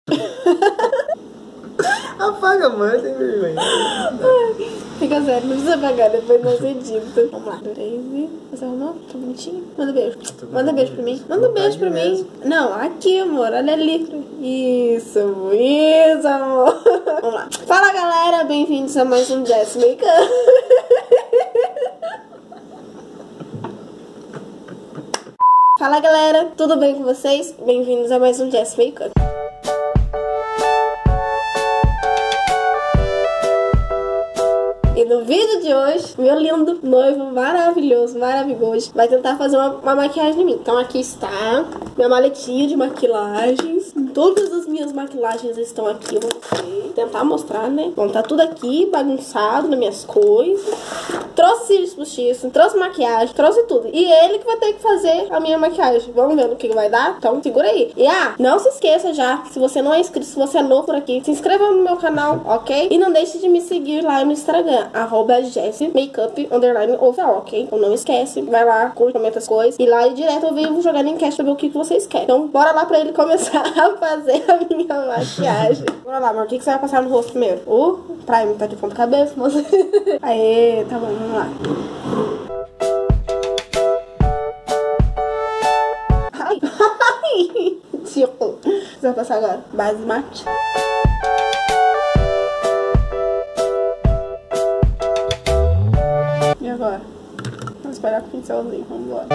Apaga, mãe, tem vergonha. Fica sério, não precisa apagar, depois nós edita. Vamos lá. 3 e... Você arrumou? Tá bonitinho? Manda beijo. Manda beijo pra mim. Manda beijo pra mim. Não, aqui, amor. Olha ali. Isso, amor. Vamos lá. Fala, galera. Bem-vindos a mais um Jess Makeup. Fala, galera. Tudo bem com vocês? Bem-vindos a mais um Jess Makeup. E no vídeo de hoje, meu lindo noivo maravilhoso, maravilhoso, vai tentar fazer uma maquiagem em mim. Então aqui está minha maletinha de maquilagens. Todas as minhas maquilagens estão aqui, eu vou tentar mostrar, né? Bom, tá tudo aqui bagunçado nas minhas coisas. Trouxe cílios postiços, trouxe maquiagem, trouxe tudo. E ele que vai ter que fazer a minha maquiagem. Vamos ver no que vai dar? Então segura aí. E não se esqueça já, se você não é inscrito, se você é novo por aqui, se inscreva no meu canal, ok? E não deixe de me seguir lá no Instagram, @JessMakeup_oficial, ok? Então não esquece, vai lá, curte, comenta as coisas. E lá direto eu venho jogando enquete pra ver o que vocês querem. Então bora lá pra ele começar a fazer a minha maquiagem. Bora lá, amor, o que você vai passar no rosto primeiro? O Prime tá de ponta cabeça, moça. Aê, tá bom, vamos lá. Ai, ai, tipo, o que você vai passar agora? Base mate. E agora? Vamos espalhar com o pincelzinho, vamos embora.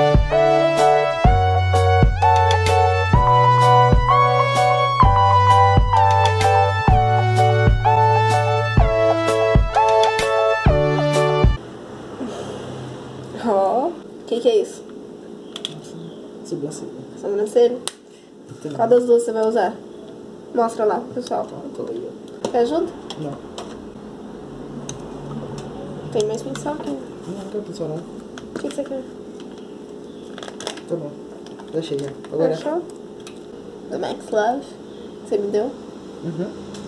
Ó, o que é isso? Sobrancelha. Sobrancelha? Qual das duas você vai usar? Mostra lá, pessoal. Quer ajuda? Não. Tem mais pincel aqui. Não quero pincel não. O que você quer? Tá bom. Deixei já. Agora. Achou? Do Max Love. Você me deu? Uhum.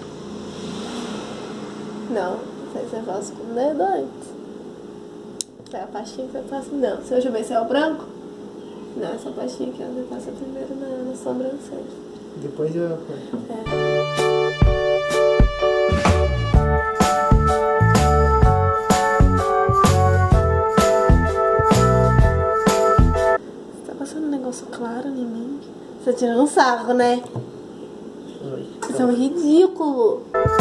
Não. Isso aí você faz com o dedo antes. É a pastinha que você passa. Não. Se eu já ver se é o branco? Não, essa pastinha aqui você passa primeiro na sobrancelha. Depois eu... Você tá passando um negócio claro em mim? Você tá tirando um sarro, né? Oi. Isso é um ridículo.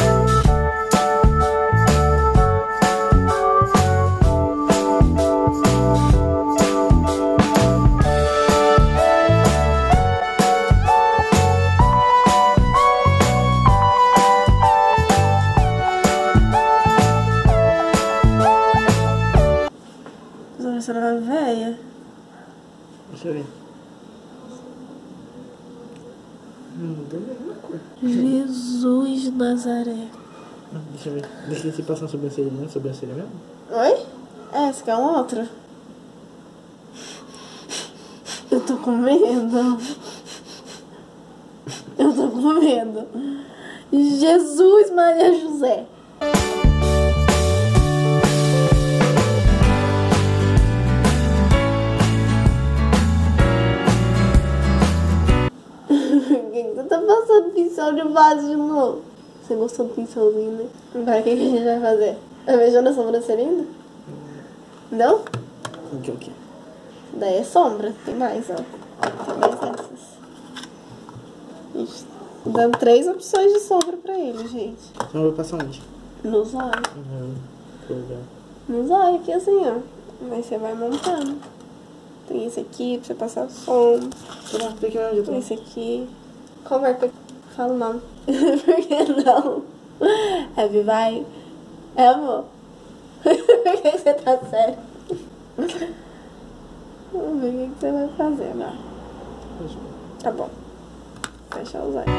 Você não vai velha? Deixa eu ver. Mudou a mesma cor. Jesus de Nazaré. Deixa eu ver. Deixa eu ver se passa na sobrancelha, né? Sobrancelha mesmo? Oi? Essa que é um outro. Eu tô com medo. Eu tô com medo. Jesus, Maria José. Você tá passando pincel de base de novo. Você gostou do pincelzinho, né? Agora o que a gente vai fazer? Tá beijando a sobrancelha ainda? Não? O que? Daí é sombra. Tem mais, ó. Tem mais essas. Ixi, dando 3 opções de sombra pra ele, gente. Então eu vou passar onde? Nos olhos. Legal. Nos olhos aqui assim, ó. Aí você vai montando. Tem esse aqui pra você passar sombra. Tá bom, tem que ir onde eu tô. Esse aqui. Qual marca? Fala o nome. Por que não? Heavy vai. É, amor? Por que você tá sério? Vamos ver o que você vai fazer, né? Tá bom. Fecha os olhos.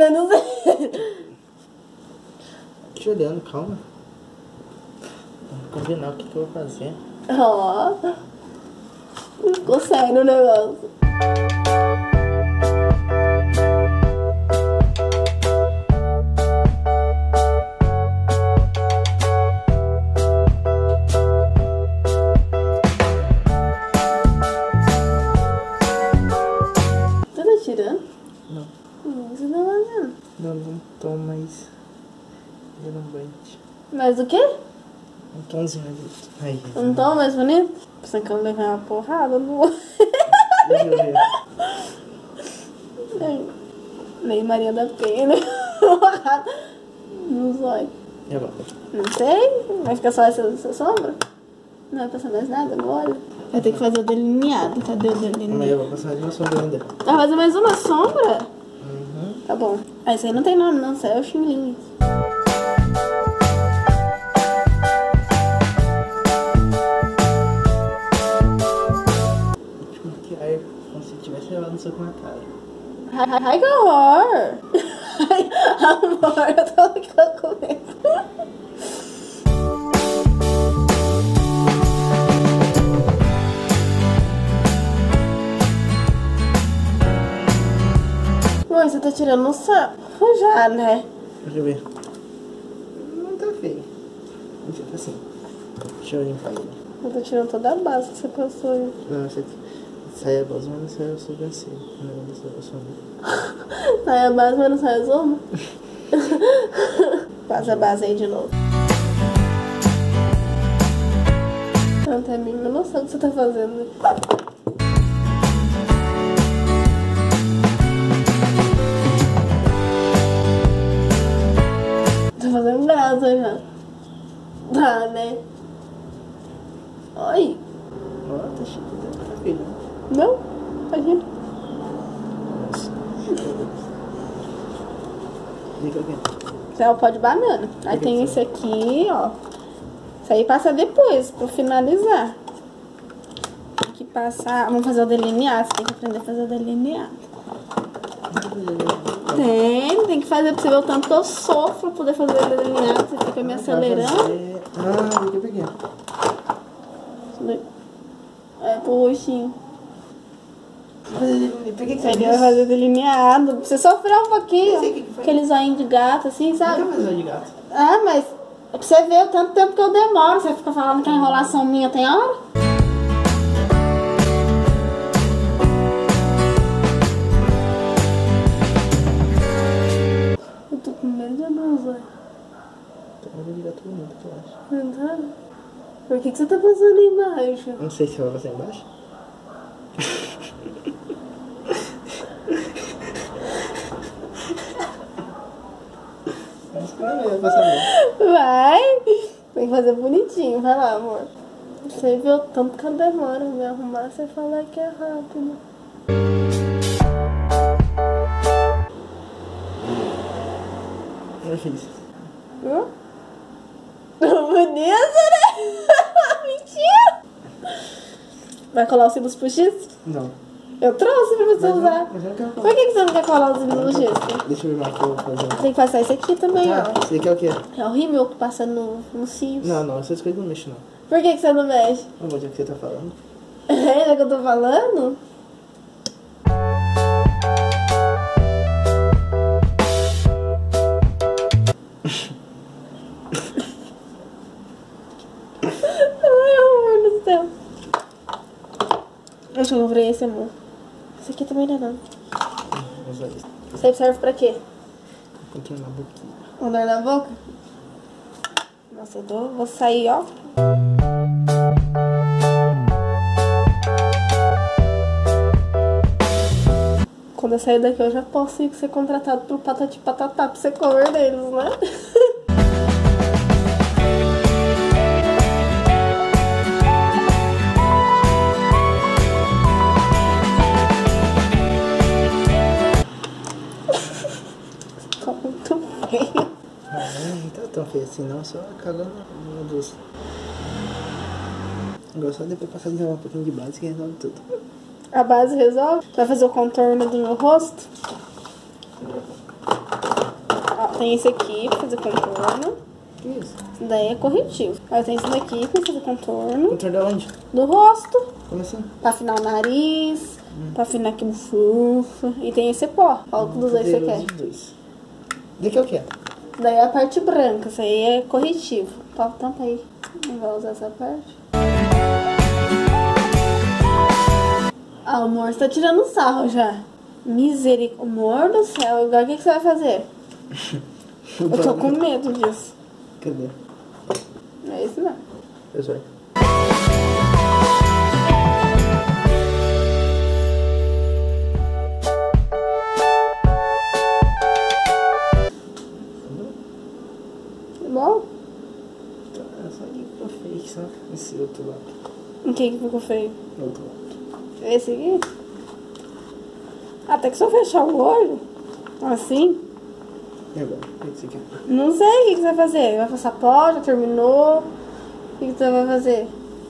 Te olhando, calma. combinar o que eu vou fazer. Ó. Ficou sério o negócio. Você tá tirando? Não. Você tá fazendo? Não tô mais. Eu não aguento. Mas o quê? Um tomzinho ali. Aí. Não tô mais bonito? Pensando que eu levei uma porrada no olho. Deixa eu ver. Nem Maria da Penha, né? Porrada nos olhos. E agora? Não sei. Vai ficar só essa sombra? Não vai passar mais nada no olho? Vai ter que fazer o delineado. Cadê o Amanhã delineado? eu vou passar de uma sombra ainda. Vai fazer mais uma sombra? Uhum. Tá bom. Ah, isso aí não tem nome, não. Isso aí é o chinelinho. Que aí, como se tivesse levado no soco na cara. Ai, que horror! Ai, amor, eu tô ficando com medo. Mãe, você tá tirando o sapo já, né? Deixa eu ver. Não tá feio. Não sei, tá assim. Deixa eu limpar ele. Eu tô tirando toda a base que você passou aí. Não, esse aqui. Sai a base, mas não sai a sobrancelha. Não sai a sombra. Sai a base, mas não sai a sombra? Passa a base aí de novo. Não tem a mínima noção do que você tá fazendo, né? Tá fazendo graça já. Tá, né? Oi. Ó, tá chique, tá feio. Não? Imagina. Nossa. Liga aqui. Isso é o pó de banana. Aí tem esse aqui, ó. Isso aí passa depois, pra finalizar. Tem que passar... Vamos fazer o delineado. Você tem que aprender a fazer o delineado. Tem que fazer pra você ver o tanto que eu sofro pra poder fazer o delineado. Você fica me acelerando. Ah, liga aqui. É pro roxinho. Por que você Ele vai fazer delineado. Pra você sofrer um pouquinho. que foi. Aquele zoinho de gato, assim, sabe? Não quer fazer de gato. Ah, mas é pra você ver o tanto tempo que eu demoro. Você fica falando que a enrolação minha tem hora? Eu tô com medo de não usar. Tá com de gato bonito, eu acho. Não tá? Por que você tá passando embaixo? Não sei se vai passar embaixo. Acho que não vai passar não. Vai! Tem que fazer bonitinho. Vai lá, amor. Você viu o tanto que eu demoro pra me arrumar, você falar que é rápido. Eu fiz. Viu? Bonito, né? Mentira! Vai colar os cílios postiços? Não. Eu trouxe pra você usar. Mas eu não quero Por falar. que você não quer colar os cílios postiços? Deixa eu ver mais o que eu vou fazer. Tem que passar esse aqui também, Tá, ó. esse aqui é o quê? É o rímel que passa no cílios. Não, essas coisas não mexem não. Por que você não mexe? Não vou dizer o que você tá falando. É que eu tô falando? Ai, amor do céu. Acho que eu comprei esse, amor. Esse aqui também não é não. Vou usar isso. Isso aí serve pra quê? Contornar a boquinha. Um dor na boca? Nossa, vou sair, ó. Quando eu sair daqui, eu já posso ir ser contratado pro Patati Patatá pra ser cover deles, né? Tá muito feio. Não tá tão feio assim não, só cagando uma doce. Agora só depois passar de um pouquinho de base que resolve tudo. A base resolve? Vai fazer o contorno do meu rosto? Ó, tem esse aqui pra fazer contorno. Que isso? Isso daí é corretivo. Aí tem isso daqui pra fazer contorno. Contorno de onde? Do rosto. Como assim? Pra afinar o nariz. Pra afinar aqui no fofo. E tem esse pó. Qual dos dois você quer? Os dois. Daqui é o que é? Daí é a parte branca. Isso aí é corretivo. Tampa aí. Não vai usar essa parte. Ah, o amor, você tá tirando sarro já. Misericórdia. Amor do céu. Agora o que você vai fazer? Eu tô com medo disso. Cadê? É isso não. Eu sou. Bom? Tá, só que ficou fake, só esse outro lado. O que ficou feio? Outro lado. Esse aqui? Até que só fechar o olho. Assim. E agora? O que você quer? Não sei o que você vai fazer. Vai passar pó, já terminou. O que você vai fazer?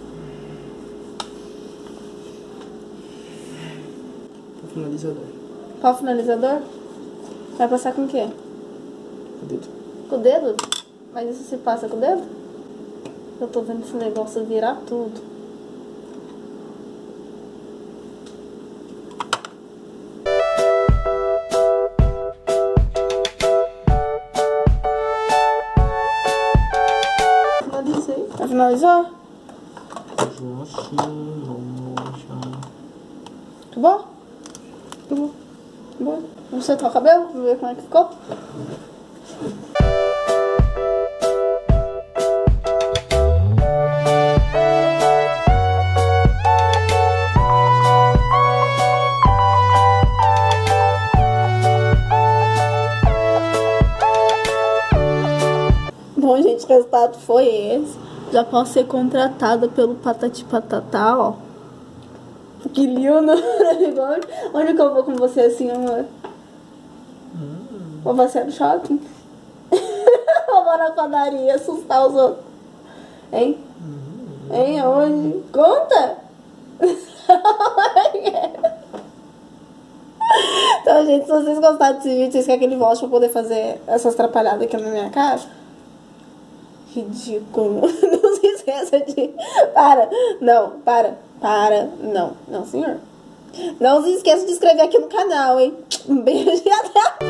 O finalizador. Qual finalizador? Vai passar com o quê? O dedo. Com o dedo? Mas isso se passa com o dedo? Eu tô vendo esse negócio virar tudo. Finalizei. Vai finalizar? Tá bom? Tá bom. Tá bom. Vamos sentar o cabelo pra ver como é que ficou? Bom, gente, o resultado foi esse. Já posso ser contratada pelo Patati Patatá, ó. Que lindo. Onde que eu vou com você assim, amor? Vou passear no shopping? Ou vou na padaria assustar os outros? Hein? Hein? Aonde? Conta! Então, gente, se vocês gostaram desse vídeo, vocês querem que ele volte pra poder fazer essas atrapalhadas aqui na minha cara? Ridículo. Não se esqueça de... Para. Não, senhor. Não se esqueça de inscrever aqui no canal, hein? Um beijo e até a